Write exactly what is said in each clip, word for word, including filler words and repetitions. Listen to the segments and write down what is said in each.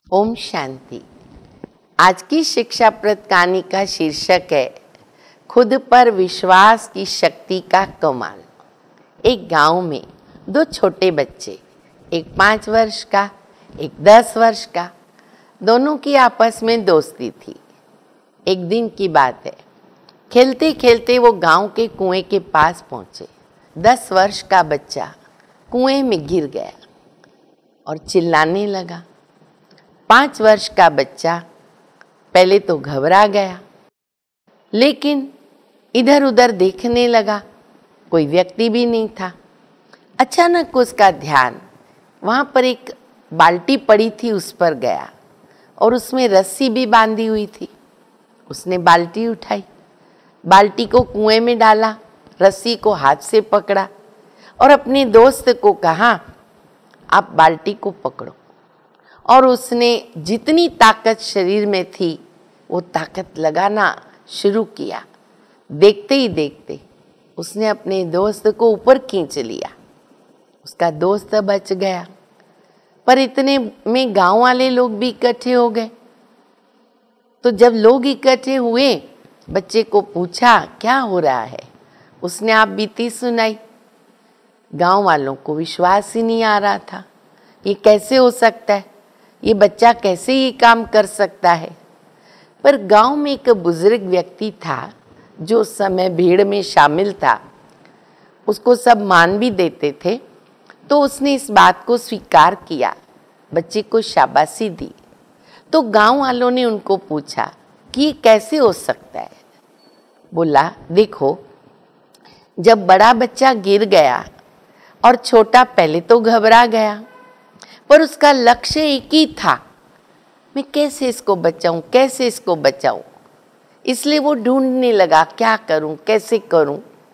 ओम शांति। आज की शिक्षाप्रद कहानी का शीर्षक है खुद पर विश्वास की शक्ति का कमाल। एक गांव में दो छोटे बच्चे, एक पाँच वर्ष का, एक दस वर्ष का, दोनों की आपस में दोस्ती थी। एक दिन की बात है, खेलते खेलते वो गांव के कुएं के पास पहुंचे। दस वर्ष का बच्चा कुएं में गिर गया और चिल्लाने लगा। पाँच वर्ष का बच्चा पहले तो घबरा गया, लेकिन इधर उधर देखने लगा, कोई व्यक्ति भी नहीं था। अचानक उसका ध्यान वहाँ पर एक बाल्टी पड़ी थी उस पर गया और उसमें रस्सी भी बांधी हुई थी। उसने बाल्टी उठाई, बाल्टी को कुएं में डाला, रस्सी को हाथ से पकड़ा और अपने दोस्त को कहा, आप बाल्टी को पकड़ो। और उसने जितनी ताकत शरीर में थी वो ताकत लगाना शुरू किया। देखते ही देखते उसने अपने दोस्त को ऊपर खींच लिया। उसका दोस्त बच गया, पर इतने में गांव वाले लोग भी इकट्ठे हो गए। तो जब लोग इकट्ठे हुए, बच्चे को पूछा क्या हो रहा है। उसने आप बीती सुनाई। गांव वालों को विश्वास ही नहीं आ रहा था, ये कैसे हो सकता है, ये बच्चा कैसे ये काम कर सकता है। पर गांव में एक बुजुर्ग व्यक्ति था जो उस समय भीड़ में शामिल था, उसको सब मान भी देते थे। तो उसने इस बात को स्वीकार किया, बच्चे को शाबाशी दी। तो गांव वालों ने उनको पूछा कि ये कैसे हो सकता है। बोला, देखो, जब बड़ा बच्चा गिर गया और छोटा पहले तो घबरा गया, पर उसका लक्ष्य एक ही था, मैं कैसे इसको बचाऊं, कैसे इसको बचाऊं। इसलिए वो ढूंढने लगा, क्या करूं, कैसे करूं।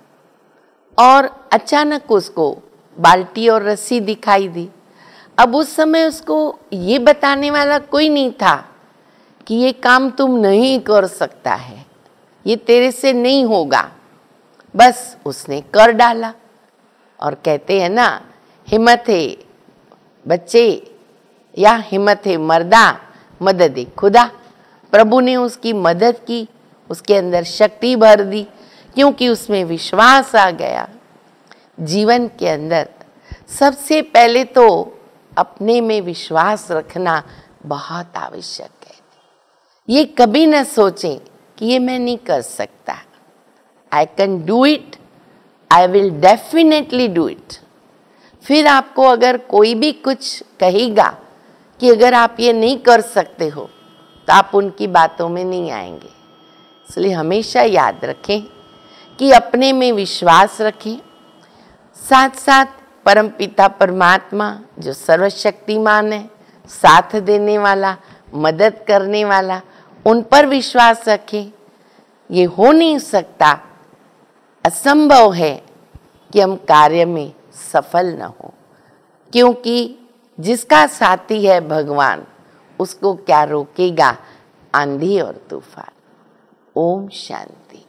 और अचानक उसको बाल्टी और रस्सी दिखाई दी। अब उस समय उसको ये बताने वाला कोई नहीं था कि ये काम तुम नहीं कर सकता है, ये तेरे से नहीं होगा। बस उसने कर डाला। और कहते हैं ना, हिम्मत है बच्चे या हिम्मत है मर्दा, मदद है खुदा। प्रभु ने उसकी मदद की, उसके अंदर शक्ति भर दी, क्योंकि उसमें विश्वास आ गया। जीवन के अंदर सबसे पहले तो अपने में विश्वास रखना बहुत आवश्यक है। ये कभी न सोचें कि ये मैं नहीं कर सकता, I can do it, I will definitely do it. फिर आपको अगर कोई भी कुछ कहेगा कि अगर आप ये नहीं कर सकते हो, तो आप उनकी बातों में नहीं आएंगे। इसलिए हमेशा याद रखें कि अपने में विश्वास रखें, साथ साथ परमपिता परमात्मा जो सर्वशक्तिमान है, साथ देने वाला, मदद करने वाला, उन पर विश्वास रखें। ये हो नहीं सकता, असंभव है कि हम कार्य में सफल न हो, क्योंकि जिसका साथी है भगवान, उसको क्या रोकेगा आंधी और तूफान। ओम शांति।